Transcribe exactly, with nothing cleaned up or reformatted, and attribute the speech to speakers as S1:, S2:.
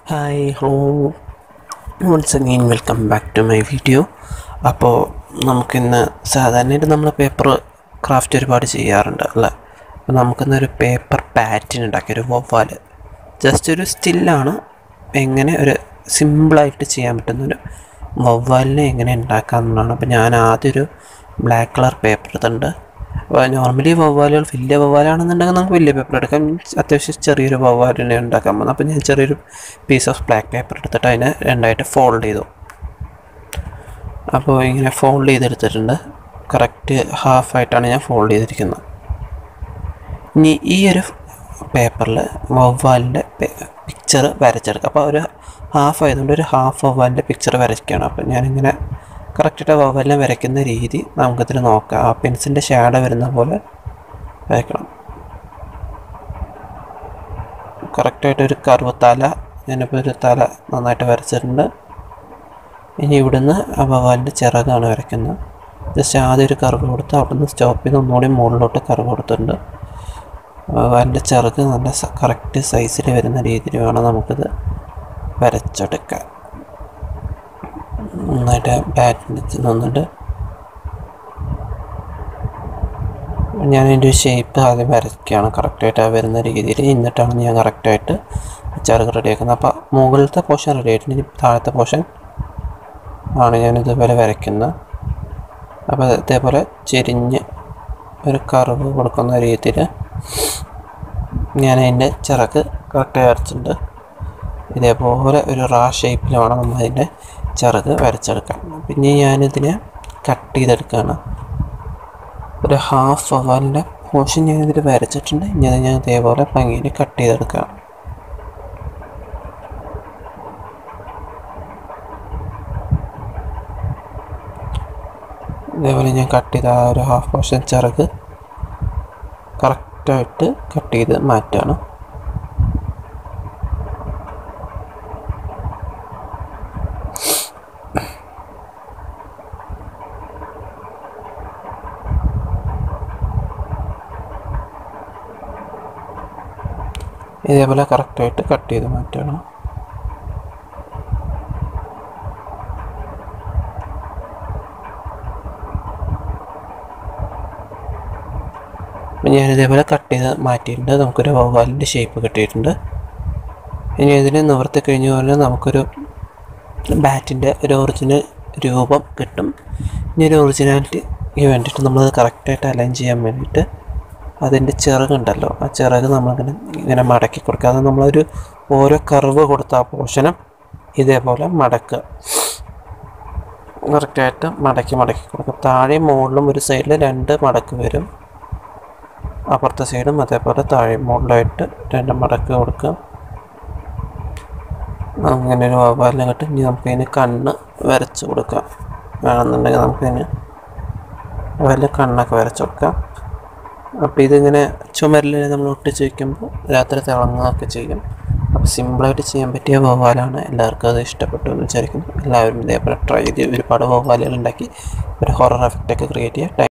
S1: Hi hello once again welcome back to my video. അപ്പോൾ നമുക്കിന്ന് സാധാരണയായിട്ട് നമ്മൾ പേപ്പർ ക്രാഫ്റ്റ് ഒരുപാട് ചെയ്യാറുണ്ട് അല്ലേ. അപ്പോൾ നമുക്കിന്നൊരു പേപ്പർ പാറ്റേൺ ഉണ്ടാക്കി, ഒരു വവ്വാൽ, ജസ്റ്റ് ഒരു സ്റ്റില്ലാണ്. എങ്ങനെ ഒരു സിമ്പിളായിട്ട് ചെയ്യാൻ പറ്റുന്നൊരു വവ്വാലിനെ എങ്ങനെ ഉണ്ടാക്കാമെന്നാണ്. അപ്പോൾ ഞാൻ ആദ്യം ഒരു ബ്ലാക്ക് കളർ പേപ്പർ എടുത്തിട്ടുണ്ട്. അപ്പോൾ നോർമലി വവ്വാലുകൾ വലിയ വവ്വാലാണെന്നുണ്ടെങ്കിൽ നമുക്ക് വലിയ പേപ്പർ എടുക്കാം. അത്യാവശ്യം ചെറിയൊരു വവ്വാലിനെ ഉണ്ടാക്കാൻ പോകുന്നത്. അപ്പോൾ ഞാൻ ചെറിയൊരു പീസ് ഓഫ് ബ്ലാക്ക് പേപ്പർ എടുത്തിട്ട് അതിനെ രണ്ടായിട്ട് ഫോൾഡ് ചെയ്തു. അപ്പോൾ ഇങ്ങനെ ഫോൾഡ് ചെയ്തെടുത്തിട്ടുണ്ട്. കറക്റ്റ് ഹാഫായിട്ടാണ് ഞാൻ ഫോൾഡ് ചെയ്തിരിക്കുന്നത്. ഇനി ഈ ഒരു പേപ്പറിൽ വവ്വാലിൻ്റെ പിക്ചർ വരച്ചെടുക്കുക. അപ്പോൾ ഒരു ഹാഫ് ആയതുകൊണ്ട് ഒരു ഹാഫ് വവ്വാലിൻ്റെ പിക്ചർ വരയ്ക്കുകയാണ്. അപ്പോൾ ഞാനിങ്ങനെ കറക്റ്റായിട്ട് വവ്വാലിനെ വരയ്ക്കുന്ന രീതി നമുക്കിതിൽ നോക്കാം. ആ പെൻസിലിൻ്റെ ഷാഡോ വരുന്ന പോലെ വരയ്ക്കണം. കറക്റ്റായിട്ടൊരു കർവ് തല, ഞാനിപ്പോൾ ഒരു തല നന്നായിട്ട് വരച്ചിട്ടുണ്ട്. ഇനി ഇവിടുന്ന് ആ വവ്വാലിൻ്റെ ചിറകാണ് വരയ്ക്കുന്നത്. ജസ്റ്റ് ആദ്യം ഒരു കർവ് കൊടുത്ത് അവിടുന്ന് സ്റ്റോപ്പ് ചെയ്ത് ഒന്നുകൂടി മുകളിലോട്ട് കർവ് കൊടുത്തിട്ടുണ്ട്. വവ്വാലിൻ്റെ ചിറക് നല്ല കറക്റ്റ് സൈസിൽ വരുന്ന രീതിയിൽ വേണം നമുക്കിത് വരച്ചെടുക്കാൻ. നന്നായിട്ട് പാറ്റേൺ വന്നിട്ട് ഞാൻ അതിൻ്റെ ഒരു ഷേപ്പ് ആദ്യം വരയ്ക്കുകയാണ് കറക്റ്റായിട്ട് ആ വരുന്ന രീതിയിൽ. എന്നിട്ടാണ് ഞാൻ കറക്റ്റായിട്ട് ചിറക് റെഡിയാക്കുന്നത്. അപ്പോൾ മുകളിലത്തെ പോർഷൻ റെഡി ആയിട്ട് ഇനി താഴത്തെ പോർഷൻ ആണ് ഞാൻ ഇതുപോലെ വരയ്ക്കുന്നത്. അപ്പോൾ ഇതേപോലെ ചെരിഞ്ഞ് ഒരു കർവ് കൊടുക്കുന്ന രീതിയിൽ ഞാൻ അതിൻ്റെ ചിറക് കറക്റ്റായി വരച്ചിട്ടുണ്ട്. ഇതേപോലെ ഒരു റാ ഷേപ്പിൽ വേണം നമ്മൾ അതിൻ്റെ ചിറക് വരച്ചെടുക്കാം. പിന്നെ ഞാനിതിനെ കട്ട് ചെയ്തെടുക്കുകയാണ്. ഒരു ഹാഫ് വവ്വാലിൻ്റെ പോർഷൻ ഞാനിതിൽ വരച്ചിട്ടുണ്ട്. ഇനി അത് ഞാൻ ഇതേപോലെ ഭംഗിയിൽ കട്ട് ചെയ്തെടുക്കുകയാണ്. ഇതേപോലെ ഞാൻ കട്ട് ചെയ്ത ആ ഒരു ഹാഫ് പോർഷൻ ചിറക് കറക്റ്റായിട്ട് കട്ട് ചെയ്ത് മാറ്റുകയാണ്. ഇതേപോലെ കറക്റ്റായിട്ട് കട്ട് ചെയ്ത് മാറ്റണം. ഞാനിതേപോലെ കട്ട് ചെയ്ത് മാറ്റിയിട്ടുണ്ട്. നമുക്കൊരു വവ്വാലിൻ്റെ ഷേപ്പ് കിട്ടിയിട്ടുണ്ട്. ഇനി ഇതിനെ നിവർത്തി കഴിഞ്ഞ പോലെ നമുക്കൊരു ബാറ്റിൻ്റെ ഒരു ഒറിജിനൽ രൂപം കിട്ടും. ഇനി ഒരു ഒറിജിനാലിറ്റിക്ക് വേണ്ടിയിട്ട് നമ്മളത് കറക്റ്റായിട്ട് അലൈൻ ചെയ്യാൻ വേണ്ടിയിട്ട് അതിൻ്റെ ചിറകുണ്ടല്ലോ, ആ ചിറക് നമ്മളിങ്ങനെ ഇങ്ങനെ മടക്കി കൊടുക്കുക. അത് നമ്മളൊരു ഓരോ കർവ് കൊടുത്ത ആ പോർഷനും ഇതേപോലെ മടക്കുക. കറക്റ്റായിട്ട് മടക്കി മടക്കി കൊടുക്കുക. താഴെയും മുകളിലും ഒരു സൈഡിൽ രണ്ട് മടക്ക് വരും, അപ്പുറത്തെ സൈഡും അതേപോലെ താഴെയും മുകളിലായിട്ട് രണ്ട് മടക്ക് കൊടുക്കുക. അങ്ങനെ ഒരു വവ്വാലിനെ കിട്ടും. ഇനി നമുക്കതിന് കണ്ണ് വരച്ച് കൊടുക്കാം. വേണമെന്നുണ്ടെങ്കിൽ നമുക്കതിന് വലിയ കണ്ണൊക്കെ വരച്ച് കൊടുക്കാം. അപ്പോൾ ഇതിങ്ങനെ ചുമരിൽ നമ്മൾ ഒട്ടിച്ച് വയ്ക്കുമ്പോൾ രാത്രി തിളങ്ങുകയൊക്കെ ചെയ്യും. അപ്പോൾ സിമ്പിളായിട്ട് ചെയ്യാൻ പറ്റിയ വവ്വാലാണ്. എല്ലാവർക്കും അത് ഇഷ്ടപ്പെട്ടു എന്ന് വിചാരിക്കുന്നു. എല്ലാവരും ഇതേപോലെ ട്രൈ ചെയ്ത് ഒരുപാട് വവ്വാലുകൾ ഉണ്ടാക്കി ഒരു ഹൊറർ എഫക്റ്റൊക്കെ ക്രിയേറ്റ് ചെയ്യുക.